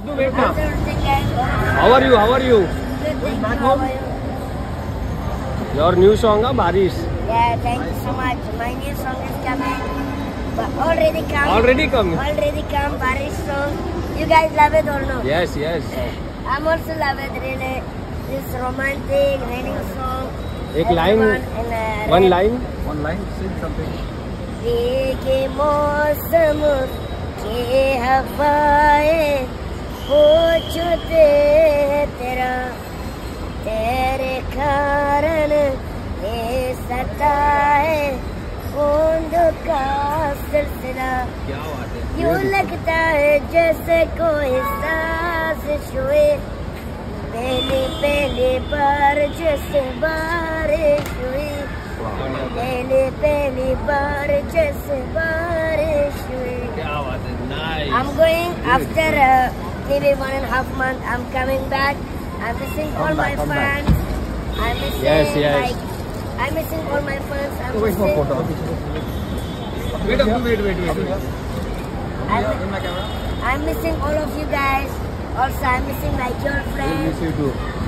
Abdu, wait now. Abdu Rozik guys. How are you? How are you? Good, thank you. How are you? Your new song, Baris. Yeah, thank you so much. My new song is coming. But already come. Already come. Already come. Barish song. You guys love it or no? Yes, yes. I'm also love it really. This romantic raining song. एक line. One line. One line, sing something. के मौसम के हवाएं पूछते तेरा तेरे कारण ये सताए बूंद का सिलसिला क्या बात है। यूं लगता है जैसे कोई सांस छुए पहली पहली बार जैसे बारिश हुई पहली बार जैसे बारिश हुई क्या बात है। Nice. I'm going after maybe 1.5 months. I'm coming back. I'm missing all my fans. I'm missing Yes. I'm missing all my fans. I'm Wait for missing, photo. Wait, wait. I'm missing all of you guys. Also, I'm missing my girlfriend. Miss you too.